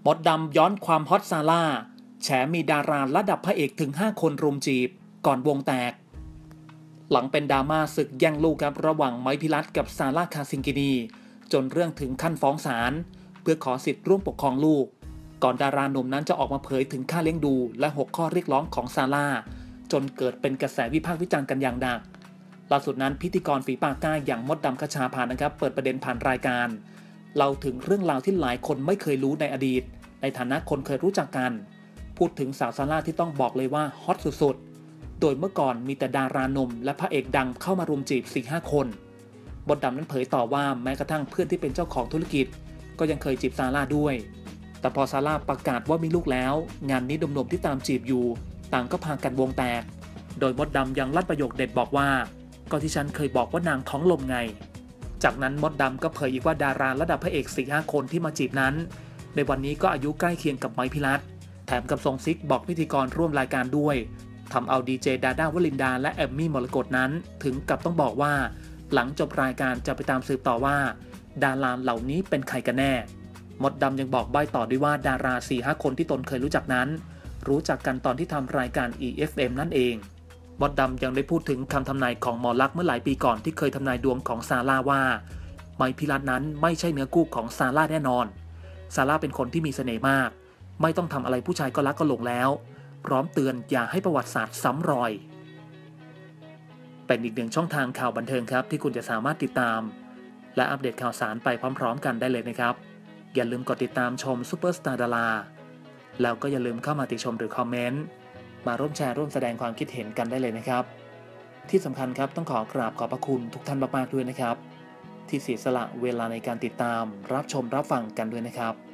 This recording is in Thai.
มดดำย้อนความฮอตซาร่าแฉมีดาราระดับพระเอกถึง5คนรุมจีบก่อนวงแตกหลังเป็นดราม่าศึกแย่งลูกครับระหว่างไมค์พิรัตกับซาร่าคาซิงกินีจนเรื่องถึงขั้นฟ้องศาลเพื่อขอสิทธิ์ร่วมปกครองลูกก่อนดาราหนุ่มนั้นจะออกมาเผยถึงค่าเลี้ยงดูและ6ข้อเรียกร้องของซาร่าจนเกิดเป็นกระแสวิพากษ์วิจารณ์กันอย่างหนักล่าสุดนั้นพิธีกรฝีปากกล้าอย่างมดดำคชาภานะครับเปิดประเด็นผ่านรายการเล่าถึงเรื่องราวที่หลายคนไม่เคยรู้ในอดีตในฐานะคนเคยรู้จักกันพูดถึงสาวซาร่าที่ต้องบอกเลยว่าฮอตสุดๆโดยเมื่อก่อนมีแต่ดารานมและพระเอกดังเข้ามารุมจีบ 4-5 คนมดดำนั้นเผยต่อว่าแม้กระทั่งเพื่อนที่เป็นเจ้าของธุรกิจก็ยังเคยจีบซาร่าด้วยแต่พอซาร่าประกาศว่ามีลูกแล้วงานนี้หนุ่มๆที่ตามจีบอยู่ต่างก็พากันวงแตกโดยมดดำยังลั่นประโยคเด็ดบอกว่าก็ที่ฉันเคยบอกว่านางท้องลมไงจากนั้นมดดำก็เผยอีกว่าดาราระดับพระเอก 4-5 คนที่มาจีบนั้นในวันนี้ก็อายุใกล้เคียงกับไมค์พิรัตแถมกับทรงซิกบอกพิธีกรร่วมรายการด้วยทำเอาดีเจดาด้าวลินดาและแอมมี่มรกตนั้นถึงกับต้องบอกว่าหลังจบรายการจะไปตามสืบต่อว่าดาราเหล่านี้เป็นใครกันแน่มดดำยังบอกใบ้ต่อด้วยว่าดารา 4-5 คนที่ตนเคยรู้จักนั้นรู้จักกันตอนที่ทำรายการ EFM นั่นเองมดดำยังได้พูดถึงคำทำนายของหมอลักษณ์เมื่อหลายปีก่อนที่เคยทำนายดวงของซาร่าว่าไมค์พิรัตนั้นไม่ใช่เนื้อคู่ของซาร่าแน่นอนซาร่าเป็นคนที่มีเสน่ห์มากไม่ต้องทำอะไรผู้ชายก็รักก็หลงแล้วพร้อมเตือนอย่าให้ประวัติศาสตร์ซ้ำรอยเป็นอีกหนึ่งช่องทางข่าวบันเทิงครับที่คุณจะสามารถติดตามและอัปเดตข่าวสารไปพร้อมๆกันได้เลยนะครับอย่าลืมกดติดตามชมซุปเปอร์สตาร์ดาราแล้วก็อย่าลืมเข้ามาติชมหรือคอมเมนต์มาร่วมแชร์ร่วมแสดงความคิดเห็นกันได้เลยนะครับที่สำคัญครับต้องขอกราบขอบพระคุณทุกท่านมากๆด้วยนะครับที่เสียสละเวลาในการติดตามรับชมรับฟังกันด้วยนะครับ